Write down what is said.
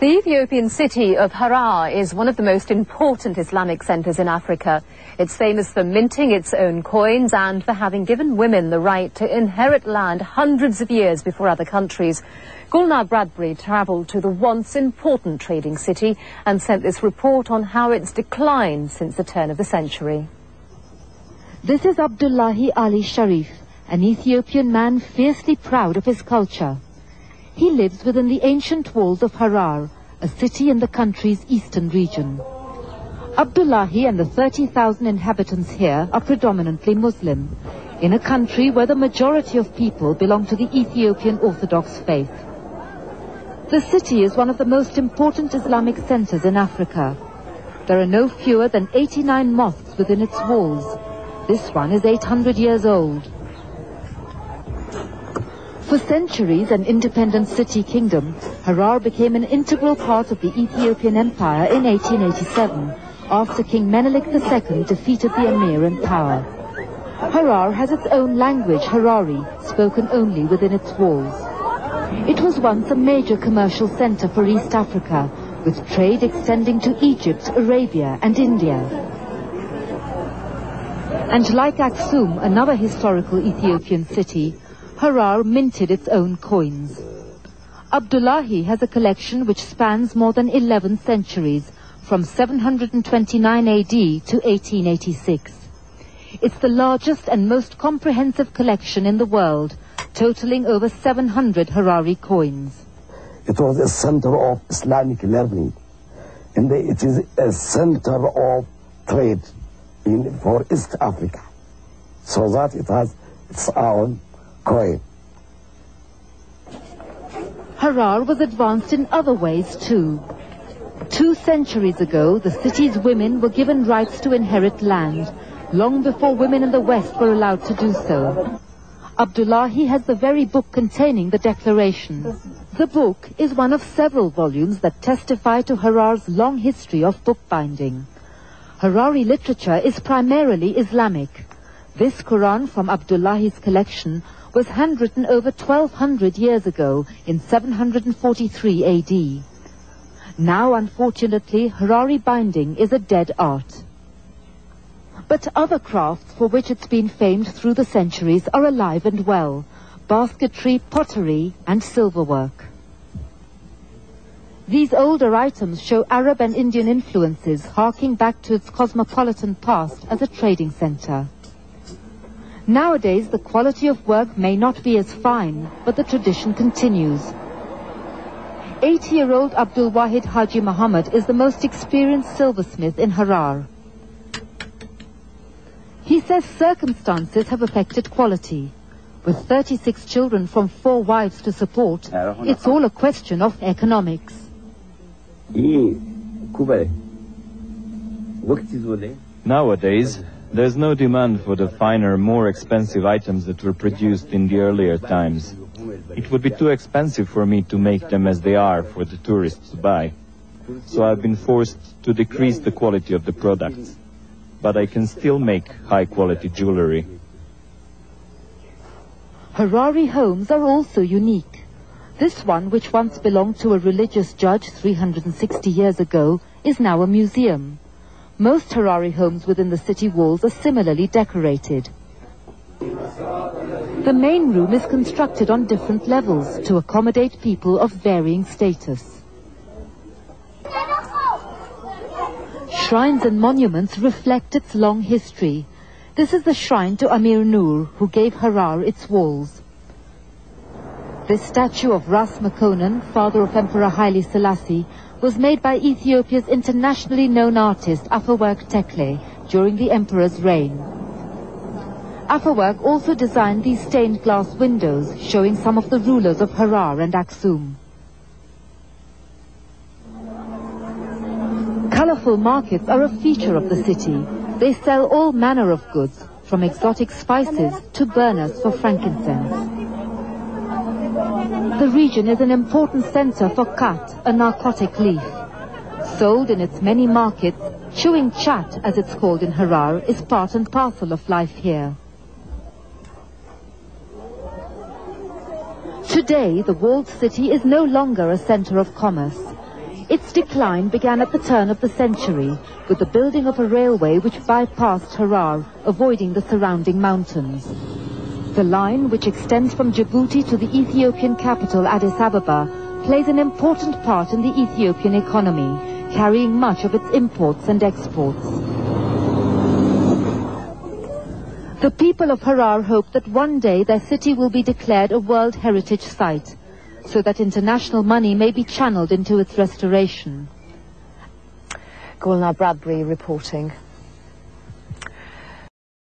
The Ethiopian city of Harar is one of the most important Islamic centers in Africa. It's famous for minting its own coins and for having given women the right to inherit land hundreds of years before other countries. Gulnar Bradbury travelled to the once important trading city and sent this report on how it's declined since the turn of the century. This is Abdullahi Ali Sharif, an Ethiopian man fiercely proud of his culture. He lives within the ancient walls of Harar, a city in the country's eastern region. Abdullahi and the 30,000 inhabitants here are predominantly Muslim, in a country where the majority of people belong to the Ethiopian Orthodox faith. The city is one of the most important Islamic centers in Africa. There are no fewer than 89 mosques within its walls. This one is 800 years old. For centuries, an independent city kingdom, Harar became an integral part of the Ethiopian Empire in 1887, after King Menelik II defeated the emir in power. Harar has its own language, Harari, spoken only within its walls. It was once a major commercial center for East Africa, with trade extending to Egypt, Arabia and India. And like Aksum, another historical Ethiopian city, Harar minted its own coins. Abdullahi has a collection which spans more than 11 centuries, from 729 AD to 1886. It's the largest and most comprehensive collection in the world, totaling over 700 Harari coins. It was a center of Islamic learning, and it is a center of trade for East Africa, so that it has its own coin. Harar was advanced in other ways too. 2 centuries ago, the city's women were given rights to inherit land, long before women in the West were allowed to do so. Abdullahi has the very book containing the declaration. The book is one of several volumes that testify to Harar's long history of bookbinding. Harari literature is primarily Islamic. This Quran from Abdullahi's collection was handwritten over 1200 years ago in 743 AD. Now, unfortunately, Harari binding is a dead art. But other crafts for which it's been famed through the centuries are alive and well: basketry, pottery and silverwork. These older items show Arab and Indian influences harking back to its cosmopolitan past as a trading center. Nowadays, the quality of work may not be as fine, but the tradition continues. 80-year-old Abdul Wahid Haji Muhammad is the most experienced silversmith in Harar. He says circumstances have affected quality. With 36 children from 4 wives to support, it's all a question of economics. Nowadays, there's no demand for the finer, more expensive items that were produced in the earlier times. It would be too expensive for me to make them as they are for the tourists to buy. So I've been forced to decrease the quality of the products. But I can still make high-quality jewelry. Harari homes are also unique. This one, which once belonged to a religious judge 360 years ago, is now a museum. Most Harari homes within the city walls are similarly decorated. The main room is constructed on different levels to accommodate people of varying status. Shrines and monuments reflect its long history. This is the shrine to Amir Nur, who gave Harar its walls. This statue of Ras Makonnen, father of Emperor Haile Selassie, was made by Ethiopia's internationally known artist Afewerk Tekle during the emperor's reign. Afewerk also designed these stained glass windows showing some of the rulers of Harar and Aksum. Colorful markets are a feature of the city. They sell all manner of goods, from exotic spices to burners for frankincense. The region is an important center for khat, a narcotic leaf. Sold in its many markets, chewing chat, as it's called in Harar, is part and parcel of life here. Today, the walled city is no longer a center of commerce. Its decline began at the turn of the century with the building of a railway which bypassed Harar, avoiding the surrounding mountains. The line, which extends from Djibouti to the Ethiopian capital Addis Ababa, plays an important part in the Ethiopian economy, carrying much of its imports and exports. The people of Harar hope that one day their city will be declared a World Heritage Site, so that international money may be channeled into its restoration. Gulnar Bradbury reporting.